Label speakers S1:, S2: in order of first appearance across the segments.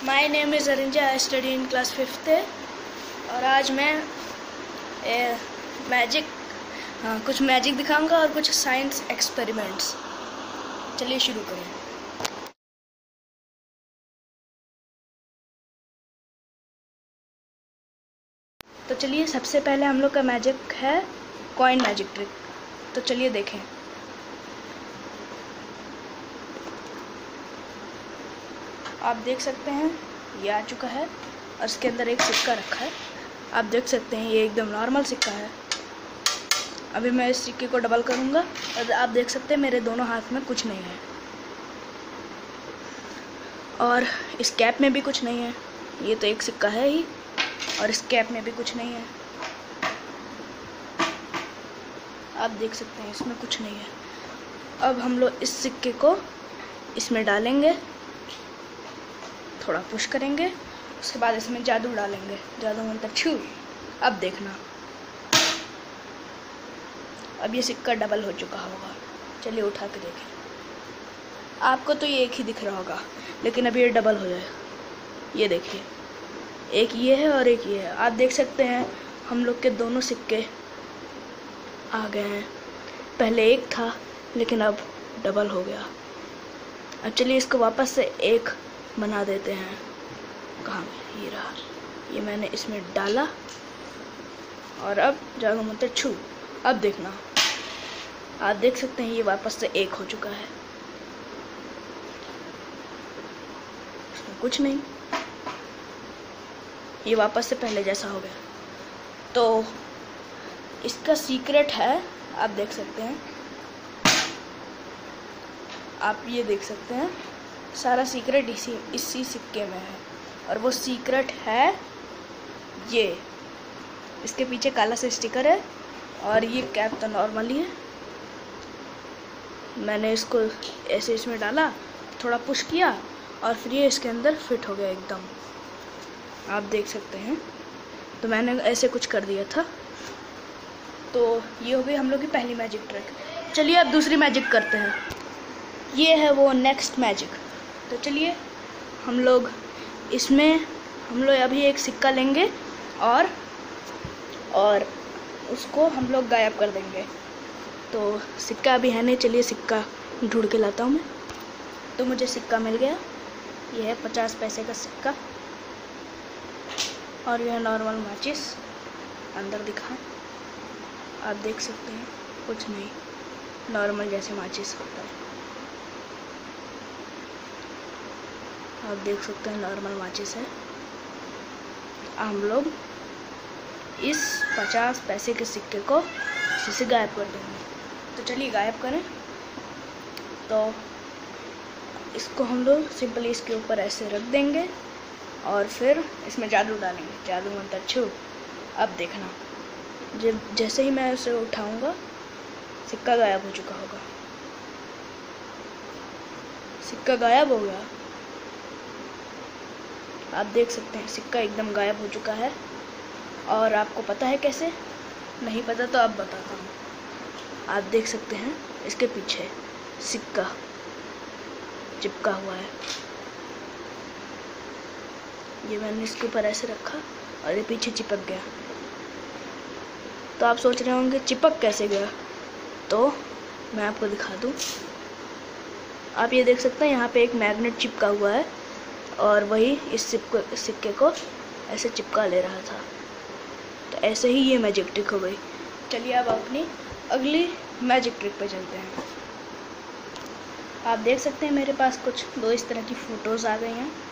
S1: My name is Arinja, I study in class 5th और आज मैं कुछ मैजिक दिखाऊंगा और कुछ साइंस एक्सपेरिमेंट्स। चलिए शुरू करें। तो चलिए सबसे पहले हम लोग का मैजिक है कॉइन मैजिक ट्रिक। तो चलिए देखें। आप देख सकते हैं ये आ चुका है और इसके अंदर एक सिक्का रखा है। आप देख सकते हैं ये एकदम नॉर्मल सिक्का है। अभी मैं इस सिक्के को डबल करूँगा और आप देख सकते हैं मेरे दोनों हाथ में कुछ नहीं है और इस कैप में भी कुछ नहीं है। ये तो एक सिक्का है ही और इस कैप में भी कुछ नहीं है। आप देख सकते हैं इसमें कुछ नहीं है। अब हम लोग इस सिक्के को इसमें डालेंगे, थोड़ा पुश करेंगे, उसके बाद इसमें जादू डालेंगे, जादू मंत्र छू। अब देखना, अब ये सिक्का डबल हो चुका होगा। चलिए उठा के देखें। आपको तो ये एक ही दिख रहा होगा लेकिन अभी ये डबल हो जाएगा। ये देखिए, एक ये है और एक ये है। आप देख सकते हैं हम लोग के दोनों सिक्के आ गए हैं। पहले एक था लेकिन अब डबल हो गया। अब चलिए इसको वापस से एक बना देते हैं। कहाँ ये रहा, ये मैंने इसमें डाला और अब जादू मंत्र छू। अब देखना, आप देख सकते हैं ये वापस से एक हो चुका है। इसमें कुछ नहीं, ये वापस से पहले जैसा हो गया। तो इसका सीक्रेट है, आप देख सकते हैं, आप ये देख सकते हैं सारा सीक्रेट इसी सिक्के में है। और वो सीक्रेट है ये, इसके पीछे काला सा स्टिकर है और ये कैप तो नॉर्मली है। मैंने इसको ऐसे इसमें डाला, थोड़ा पुश किया और फिर ये इसके अंदर फिट हो गया एकदम। आप देख सकते हैं, तो मैंने ऐसे कुछ कर दिया था। तो ये हो गई हम लोग की पहली मैजिक ट्रिक। चलिए अब दूसरी मैजिक करते हैं। ये है वो नेक्स्ट मैजिक। तो चलिए हम लोग अभी एक सिक्का लेंगे और उसको हम लोग गायब कर देंगे। तो सिक्का अभी है नहीं, चलिए सिक्का ढूंढ के लाता हूँ मैं। तो मुझे सिक्का मिल गया। ये है 50 पैसे का सिक्का और यह नॉर्मल माचिस अंदर दिखा। आप देख सकते हैं कुछ नहीं, नॉर्मल जैसे माचिस होता है। आप देख सकते हैं नॉर्मल माचिस है। हम लोग इस 50 पैसे के सिक्के को इसी से गायब कर देंगे। तो चलिए गायब करें। तो इसको हम लोग सिंपली इसके ऊपर ऐसे रख देंगे और फिर इसमें जादू डालेंगे, जादू मंत्र छू। अब देखना, जैसे ही मैं उसे उठाऊंगा सिक्का गायब हो चुका होगा। सिक्का गायब हो गया। आप देख सकते हैं सिक्का एकदम गायब हो चुका है। और आपको पता है कैसे? नहीं पता तो अब बताता हूँ। आप देख सकते हैं इसके पीछे सिक्का चिपका हुआ है। ये मैंने इसके ऊपर ऐसे रखा और ये पीछे चिपक गया। तो आप सोच रहे होंगे चिपक कैसे गया? तो मैं आपको दिखा दूँ। आप ये देख सकते हैं यहाँ पे एक मैग्नेट चिपका हुआ है और वही इस सिक्के को ऐसे चिपका ले रहा था। तो ऐसे ही ये मैजिक ट्रिक हो गई। चलिए अब अपनी अगली मैजिक ट्रिक पे चलते हैं। आप देख सकते हैं मेरे पास कुछ दो इस तरह की फ़ोटोज़ आ गई हैं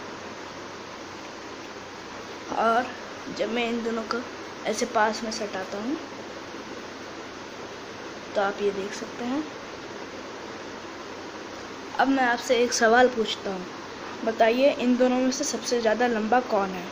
S1: और जब मैं इन दोनों को ऐसे पास में सटाता हूँ तो आप ये देख सकते हैं। अब मैं आपसे एक सवाल पूछता हूँ, बताइए इन दोनों में से सबसे ज़्यादा लंबा कौन है?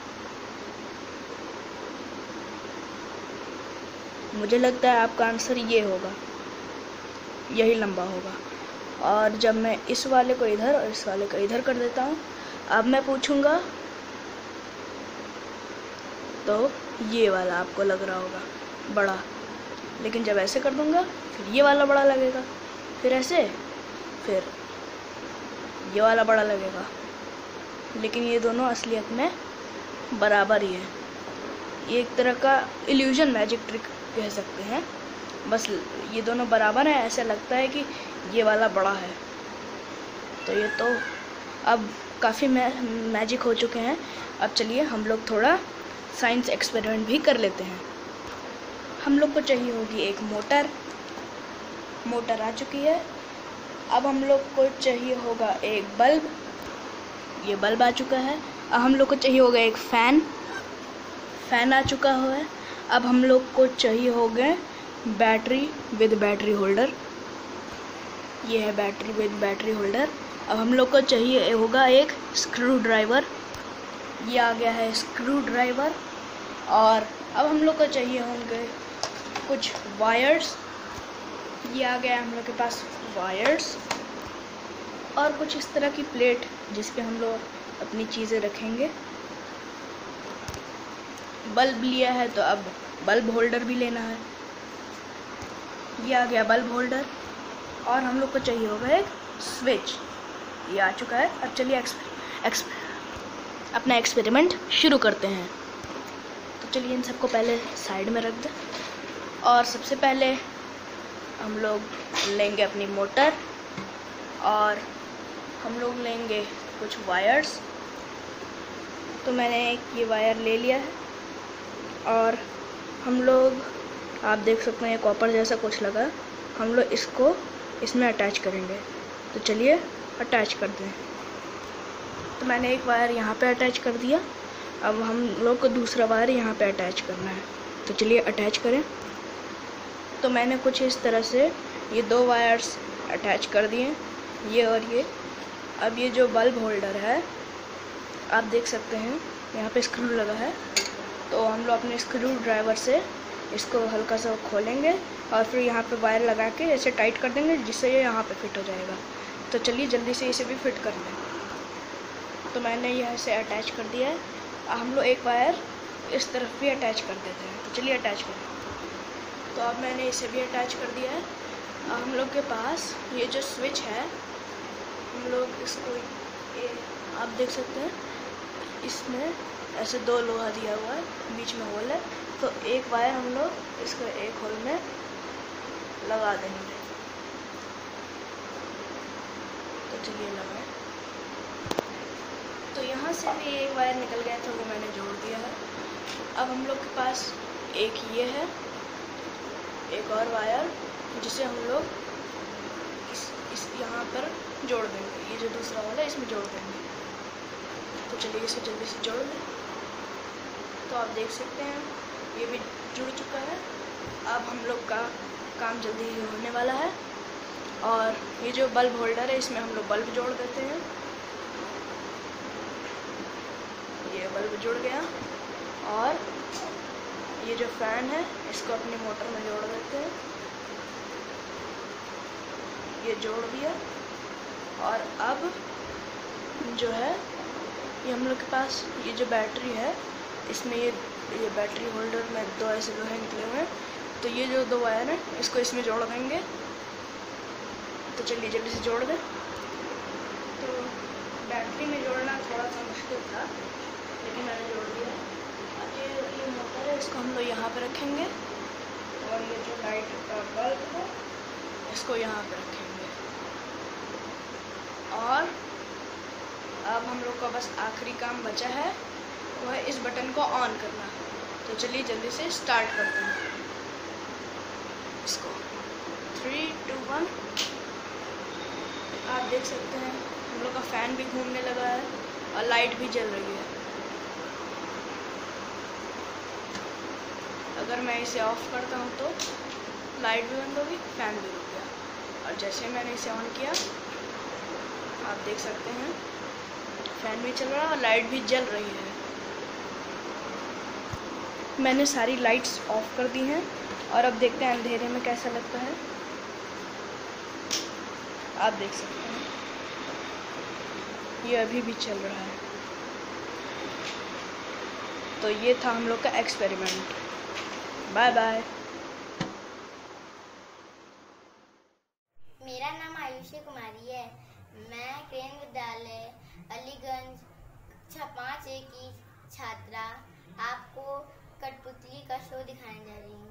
S1: मुझे लगता है आपका आंसर ये होगा, यही लंबा होगा। और जब मैं इस वाले को इधर और इस वाले को इधर कर देता हूँ, अब मैं पूछूंगा तो ये वाला आपको लग रहा होगा बड़ा, लेकिन जब ऐसे कर दूंगा फिर ये वाला बड़ा लगेगा, फिर ऐसे, फिर ये वाला बड़ा लगेगा। लेकिन ये दोनों असलियत में बराबर ही है। ये एक तरह का इल्यूजन मैजिक ट्रिक कह सकते हैं। बस ये दोनों बराबर हैं, ऐसा लगता है कि ये वाला बड़ा है। तो ये तो अब काफ़ी मैजिक हो चुके हैं। अब चलिए हम लोग थोड़ा साइंस एक्सपेरिमेंट भी कर लेते हैं। हम लोग को चाहिए होगी एक मोटर आ चुकी है। अब हम लोग को चाहिए होगा एक बल्ब, ये बल्ब आ चुका है। अब हम लोग को चाहिए होगा एक फैन आ चुका है। अब हम लोग को चाहिए होगा बैटरी विद बैटरी होल्डर, ये है बैटरी विद बैटरी होल्डर। अब हम लोग को चाहिए होगा एक स्क्रू ड्राइवर, ये आ गया है स्क्रू ड्राइवर। और अब हम लोग को चाहिए होंगे कुछ वायर्स, ये आ गया हम लोग के पास वायर्स। और कुछ इस तरह की प्लेट जिस पे हम लोग अपनी चीज़ें रखेंगे। बल्ब लिया है तो अब बल्ब होल्डर भी लेना है, ये आ गया बल्ब होल्डर। और हम लोग को चाहिए होगा एक स्विच, ये आ चुका है। अब चलिए अपना एक्सपेरिमेंट शुरू करते हैं। तो चलिए इन सबको पहले साइड में रख दें। और सबसे पहले हम लोग लेंगे अपनी मोटर और हम लोग लेंगे कुछ वायर्स। तो मैंने एक ये वायर ले लिया है और हम लोग, आप देख सकते हैं कॉपर जैसा कुछ लगा, हम लोग इसको इसमें अटैच करेंगे। तो चलिए अटैच कर दें। तो मैंने एक वायर यहाँ पे अटैच कर दिया। अब हम लोग को दूसरा वायर यहाँ पे अटैच करना है। तो चलिए अटैच करें। तो मैंने कुछ इस तरह से ये दो वायर्स अटैच कर दिए, ये और ये। अब ये जो बल्ब होल्डर है आप देख सकते हैं यहाँ पे स्क्रू लगा है। तो हम लोग अपने स्क्रू ड्राइवर से इसको हल्का सा खोलेंगे और फिर यहाँ पे वायर लगा के ऐसे टाइट कर देंगे जिससे ये यहाँ पे फिट हो जाएगा। तो चलिए जल्दी से इसे भी फिट कर लें। तो मैंने यहाँ से अटैच कर दिया है। हम लोग एक वायर इस तरफ भी अटैच कर देते हैं। तो चलिए अटैच करें। तो अब मैंने इसे भी अटैच कर दिया है। अब हम लोग के पास ये जो स्विच है, हम लोग इसको आप देख सकते हैं इसमें ऐसे दो लोहा दिया हुआ है, बीच में होल है। तो एक वायर हम लोग इसको एक होल में लगा देंगे। तो चलिए लगाएं। तो यहाँ से भी एक वायर निकल गया था, वो मैंने जोड़ दिया है। अब हम लोग के पास एक ये है, एक और वायर जिसे हम लोग इस यहाँ पर जोड़ देंगे। ये जो दूसरा वाला है इसमें जोड़ देंगे। तो चलिए इसे जल्दी से जोड़ दें। तो आप देख सकते हैं ये भी जुड़ चुका है। अब हम लोग का काम जल्दी ही होने वाला है। और ये जो बल्ब होल्डर है इसमें हम लोग बल्ब जोड़ देते हैं। ये बल्ब जुड़ गया। और ये जो फैन है इसको अपनी मोटर में जोड़ देते हैं, ये जोड़ दिया। और अब जो है ये हम लोग के पास ये जो बैटरी है इसमें ये बैटरी होल्डर में दो ऐसे लोहे निकले हुए हैं। तो ये जो दो वायर हैं इसको इसमें जोड़ देंगे। तो चलिए जल्दी से जोड़ दें। तो बैटरी में जोड़ना थोड़ा सा मुश्किल था लेकिन मैंने जोड़ दिया। अब ये मोटर है इसको हम लोग यहाँ पे रखेंगे और ये जो लाइट का बल्ब है इसको यहाँ पे रखेंगे। और अब हम लोग का बस आखिरी काम बचा है, वो है इस बटन को ऑन करना। तो चलिए जल्दी से स्टार्ट करते हैं इसको। 3, 2, 1। आप देख सकते हैं हम लोग का फैन भी घूमने लगा है और लाइट भी जल रही है। अगर मैं इसे ऑफ करता हूँ तो लाइट भी बंद होगी, फैन भी रुक गया। और जैसे मैंने इसे ऑन किया आप देख सकते हैं फैन भी चल रहा है और लाइट भी जल रही है। मैंने सारी लाइट्स ऑफ कर दी हैं और अब देखते हैं अंधेरे में कैसा लगता है। आप देख सकते हैं ये अभी भी चल रहा है। तो ये था हम लोग का एक्सपेरिमेंट। Bye bye.
S2: मेरा नाम आयुषी कुमारी है। मैं केंद्रीय विद्यालय अलीगंज बच्चे की छात्रा आपको कठपुतली का शो दिखाने जा रही हूँ।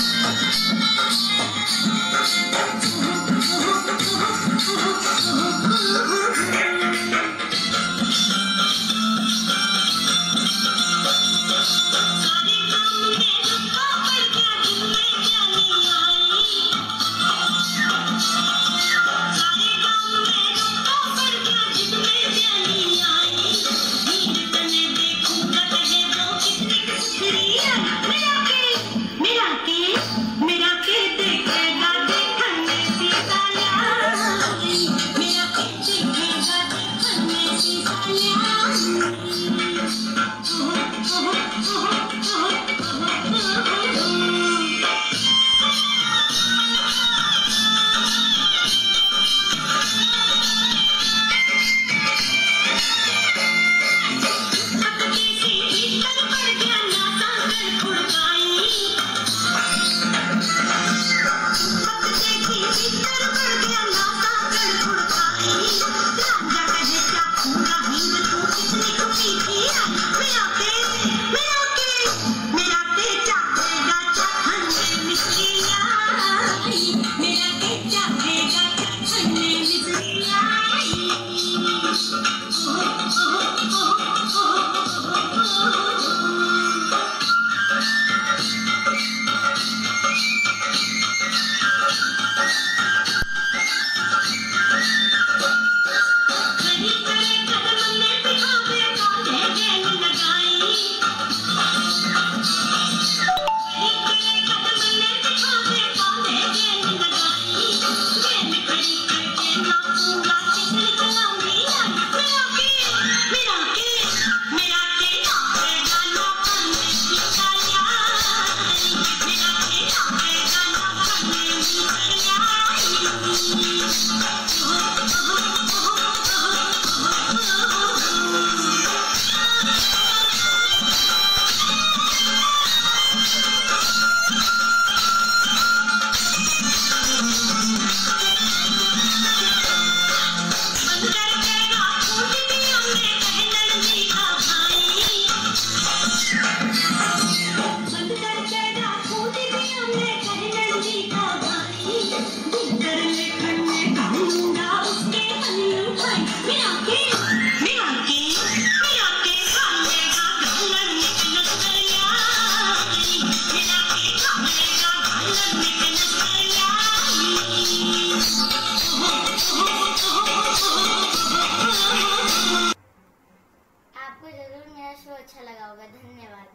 S2: आपको जरूर मेरा शो अच्छा लगा होगा। धन्यवाद।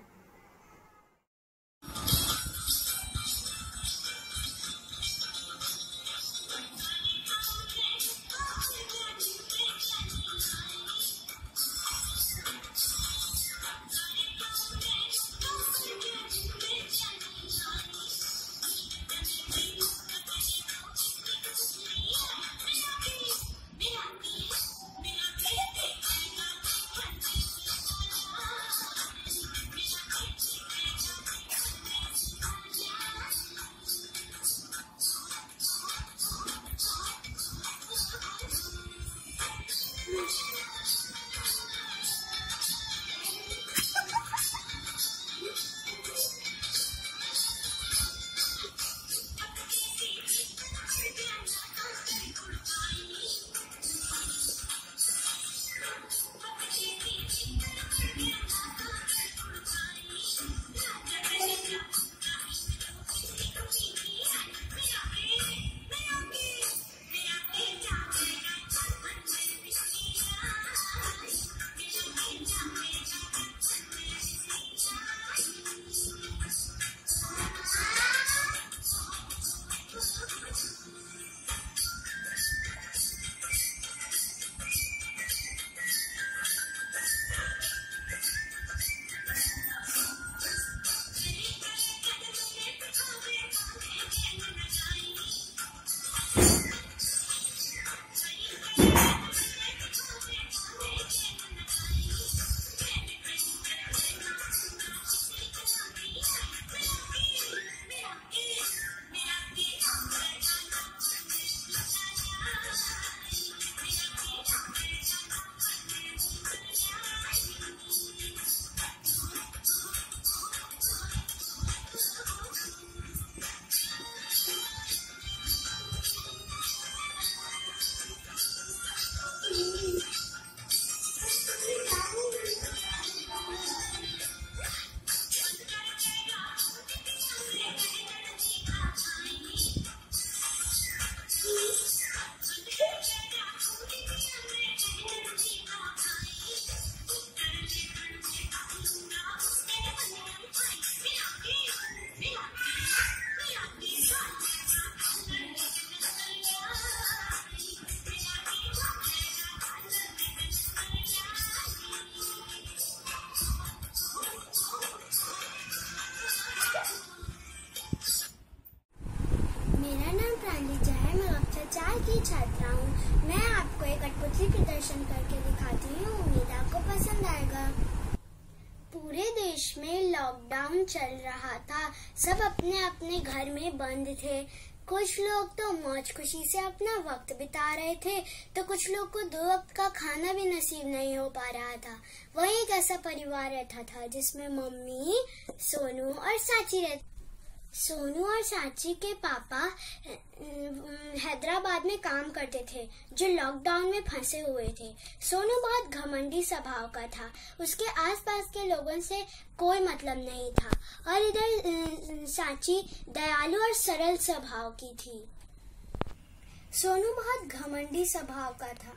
S3: जाएगा। पूरे देश में लॉकडाउन चल रहा था, सब अपने अपने घर में बंद थे। कुछ लोग तो मौज खुशी से अपना वक्त बिता रहे थे, तो कुछ लोग को 2 वक्त का खाना भी नसीब नहीं हो पा रहा था। वही एक ऐसा परिवार रहता था जिसमें मम्मी, सोनू और साची रहती। सोनू और साची के पापा हैदराबाद में काम करते थे, जो लॉकडाउन में फंसे हुए थे। सोनू बहुत घमंडी स्वभाव का था, उसके आसपास के लोगों से कोई मतलब नहीं था, और इधर साची दयालु और सरल स्वभाव की थी। सोनू बहुत घमंडी स्वभाव का था,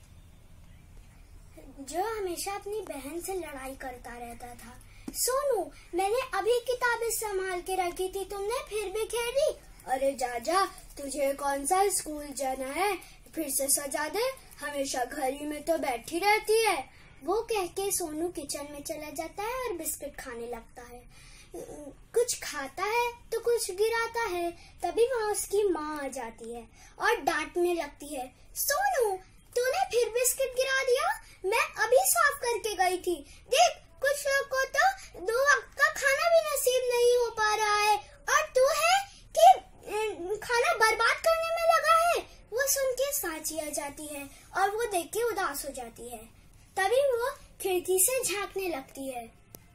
S3: जो हमेशा अपनी बहन से लड़ाई करता रहता था। सोनू, मैंने अभी किताबें संभाल के रखी थी, तुमने फिर भी खेली। अरे जाजा, तुझे कौन सा स्कूल जाना है, फिर से सजा दे, हमेशा घर ही में तो बैठी रहती है। वो कह के सोनू किचन में चला जाता है और बिस्किट खाने लगता है। कुछ खाता है तो कुछ गिराता है। तभी वहाँ उसकी माँ आ जाती है और डांटने लगती है। सोनू, तूने फिर बिस्किट गिरा दिया, मैं अभी साफ करके गई थी। देख, कुछ लोग को तो 2 वक्त का खाना भी नसीब नहीं हो पा रहा है, और तू है कि खाना बर्बाद करने में लगा है। वो सुन के साची आ जाती है और वो देख के उदास हो जाती है। तभी वो खिड़की से झांकने लगती है।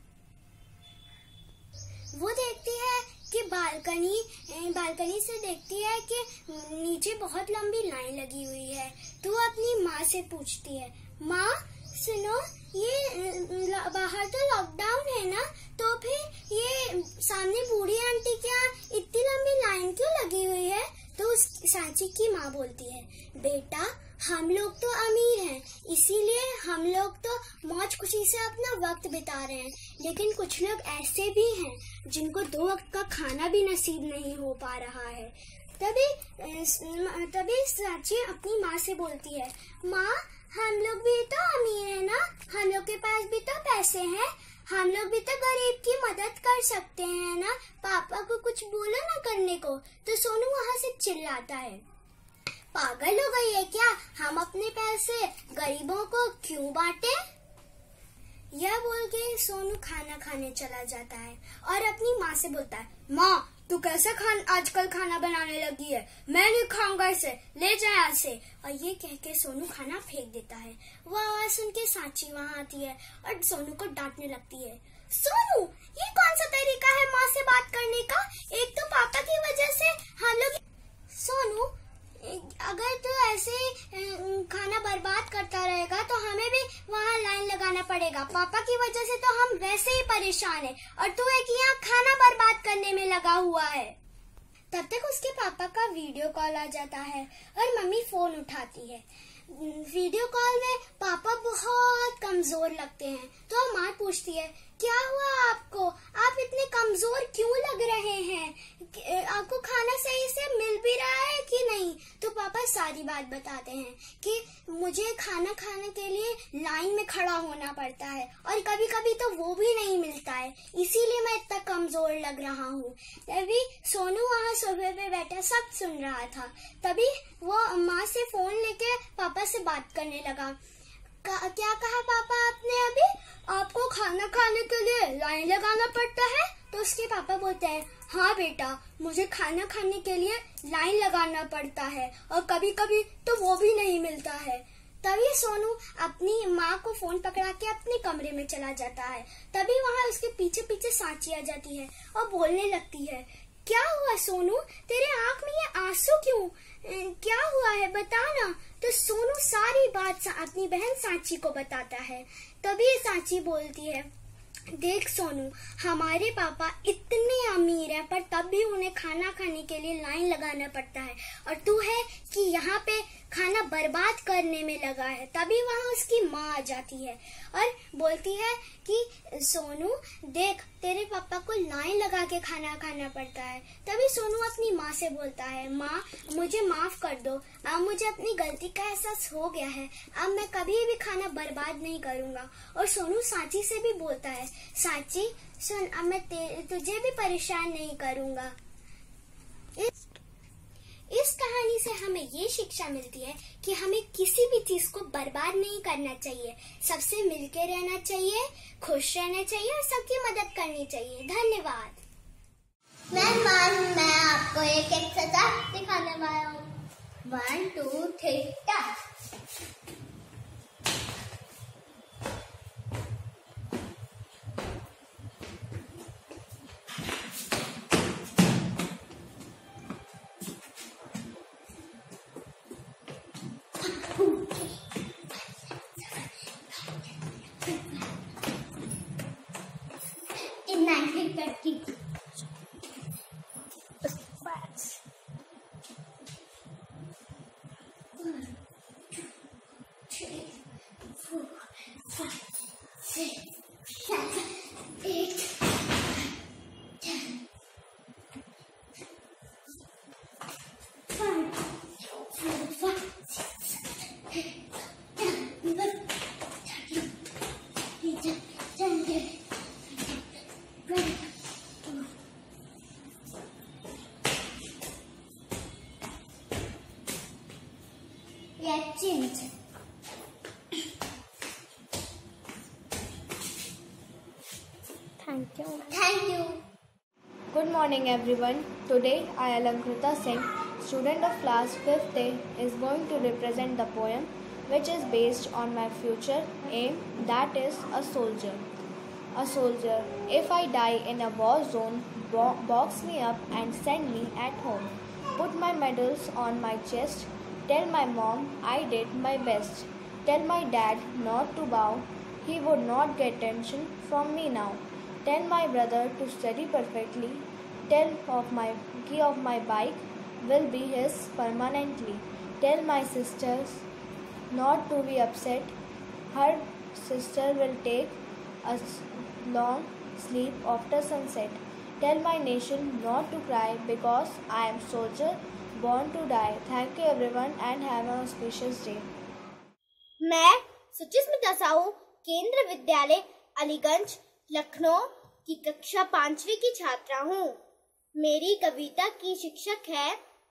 S3: वो देखती है कि बालकनी से देखती है कि नीचे बहुत लंबी लाइन लगी हुई है। तो अपनी माँ से पूछती है, माँ सुनो, ये बाहर तो लॉकडाउन है ना, तो फिर ये सामने बूढ़ी आंटी के यहाँ इतनी लंबी लाइन क्यों लगी हुई है? तो साची की माँ बोलती है, बेटा हम लोग तो अमीर हैं, इसीलिए हम लोग तो मौज खुशी से अपना वक्त बिता रहे हैं, लेकिन कुछ लोग ऐसे भी हैं जिनको 2 वक्त का खाना भी नसीब नहीं हो पा रहा है। तभी साची अपनी माँ से बोलती है, माँ हम लोग भी तो अमीर है ना, हम लोग के पास भी तो पैसे हैं, हम लोग भी तो गरीब की मदद कर सकते हैं ना, पापा को कुछ बोलो ना करने को। तो सोनू वहाँ से चिल्लाता है, पागल हो गई है क्या, हम अपने पैसे गरीबों को क्यों बांटे? यह बोल के सोनू खाना खाने चला जाता है और अपनी माँ से बोलता है, माँ तू कैसे आजकल खाना बनाने लगी है, मैं नहीं खाऊंगा इसे, ले जा यहाँ से। और ये कह के सोनू खाना फेंक देता है। वो आवाज सुन के साची वहाँ आती है और सोनू को डांटने लगती है, सोनू ये कौन सा तरीका है माँ से बात करने का? एक तो पापा की वजह से हम लोग। सोनू, अगर तू ऐसे खाना बर्बाद करता रहेगा तो हमें भी वहाँ लाइन लगाना पड़ेगा। पापा की वजह से तो हम वैसे ही परेशान हैं और तू एक यहाँ खाना बर्बाद करने में लगा हुआ है। तब तक उसके पापा का वीडियो कॉल आ जाता है और मम्मी फोन उठाती है। वीडियो कॉल में पापा बहुत कमजोर लगते हैं, तो माँ पूछती है, क्या हुआ आपको, आप इतने कमजोर क्यों लग रहे हैं, आपको खाना सही से मिल भी रहा है कि नहीं? तो पापा सारी बात बताते हैं कि मुझे खाना खाने के लिए लाइन में खड़ा होना पड़ता है और कभी कभी तो वो भी नहीं मिलता है, इसीलिए मैं इतना कमजोर लग रहा हूँ। तभी सोनू वहाँ सोफे पे बैठा सब सुन रहा था। तभी वो माँ से फोन लेके पापा से बात करने लगा। क्या कहा पापा आपने अभी? आपको खाना खाने के लिए लाइन लगाना पड़ता है? तो उसके पापा बोलते हैं, हाँ बेटा, मुझे खाना खाने के लिए लाइन लगाना पड़ता है और कभी कभी तो वो भी नहीं मिलता है। तभी सोनू अपनी माँ को फोन पकड़ा के अपने कमरे में चला जाता है। तभी वहाँ उसके पीछे पीछे साची आ जाती है और बोलने लगती है, क्या हुआ सोनू, तेरे आँख में ये आंसू क्यों, क्या हुआ है बता ना। तो सोनू सारी बात अपनी बहन साची को बताता है। तभी साची बोलती है, देख सोनू, हमारे पापा इतने अमीर हैं पर तब भी उन्हें खाना खाने के लिए लाइन लगाना पड़ता है और तू है कि यहाँ पे खाना बर्बाद करने में लगा है। तभी वहाँ उसकी माँ आ जाती है और बोलती है कि सोनू देख, तेरे पापा को लाइन लगा के खाना खाना पड़ता है। तभी सोनू अपनी माँ से बोलता है, माँ मुझे माफ कर दो, अब मुझे अपनी गलती का एहसास हो गया है, अब मैं कभी भी खाना बर्बाद नहीं करूँगा। और सोनू साची से भी बोलता है, साची सुन, अब मैं तुझे भी परेशान नहीं करूँगा। इस कहानी से हमें ये शिक्षा मिलती है कि हमें किसी भी चीज को बर्बाद नहीं करना चाहिए, सबसे मिलके रहना चाहिए, खुश रहना चाहिए और सबकी मदद करनी चाहिए। धन्यवाद।
S2: मैं आपको एक एक्सरसाइज दिखाने वाला हूँ। 1 2 3 start. Thank you.
S4: Good morning everyone. Today I, Alankrita Singh, student of class 5th A, is going to represent the poem which is based on my future aim, that is a soldier. A soldier, if I die in a war zone, box me up and send me at home. Put my medals on my chest, tell my mom I did my best. Tell my dad not to bow, he would not get attention from me now. Tell my brother to study perfectly. Tell of my key of my bike will be his permanently. Tell my sisters not to be upset. Her sister will take a long sleep after sunset. Tell my nation not to cry because I am soldier born to die. Thank you everyone and have an auspicious day.
S2: मैं सुचिस्मिता साहू केंद्र विद्यालय अलीगंज लखनऊ की कक्षा 5वीं की छात्रा हूँ। मेरी कविता की शीर्षक है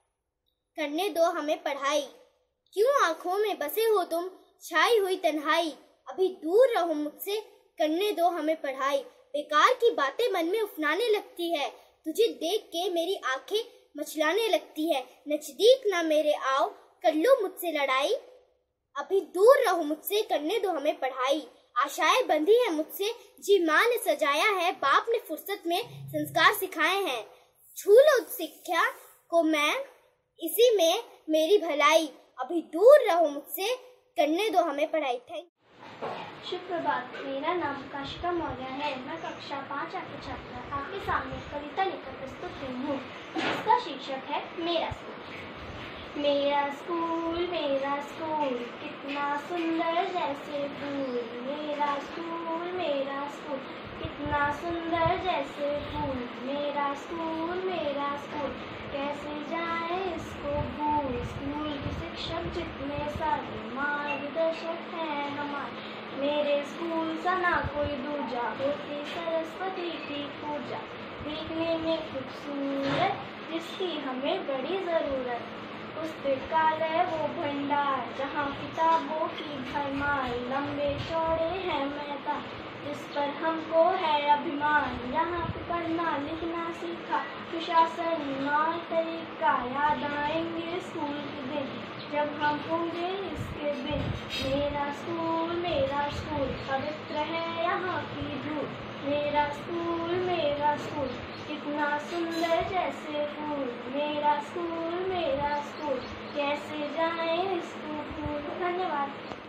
S2: करने दो हमें पढ़ाई। क्यों आंखों में बसे हो तुम छाई हुई तन्हाई, अभी दूर रहो मुझसे करने दो हमें पढ़ाई। बेकार की बातें मन में उफनाने लगती है, तुझे देख के मेरी आंखें मचलाने लगती है। नजदीक ना मेरे आओ कर लो मुझसे लड़ाई, अभी दूर रहो मुझसे करने दो हमें पढ़ाई। आशाएं बंधी है मुझसे जी माँ ने सजाया है, बाप ने फुर्सत में संस्कार सिखाए हैं। छू लो शिक्षा को मैं इसी में मेरी भलाई, अभी दूर रहो मुझसे करने दो हमें पढ़ाई। थैंक
S5: शुभ प्रभात। मेरा नाम काशिका मौर्य है। मैं कक्षा 5 की छात्रा आपके सामने कविता लेकर प्रस्तुत हुई हूँ। इसका शीर्षक है मेरा स्कूल। मेरा स्कूल कितना सुंदर जैसे फूल। मेरा स्कूल कितना सुंदर जैसे फूल। मेरा स्कूल कैसे जाए इसको भूल। स्कूल के शिक्षक जितने सारे मार्गदर्शक हैं हमारे। मेरे स्कूल सा ना कोई दूजा, होती सरस्वती की पूजा। देखने में खूबसूरत जिसकी हमें बड़ी ज़रूरत। पुस्तकालय वो भंडार जहाँ किताबों की भरमार। लंबे चौड़े हैं मैदान जिस पर हमको है अभिमान। यहाँ पे पढ़ना लिखना सीखा, सुशासन और तरीका। याद आएंगे स्कूल के दिन जब हम होंगे इसके बिन। मेरा स्कूल पवित्र है यहाँ की धूप। मेरा स्कूल कितना सुंदर जैसे फूल। मेरा स्कूल कैसे जाए इसको भूल। धन्यवाद।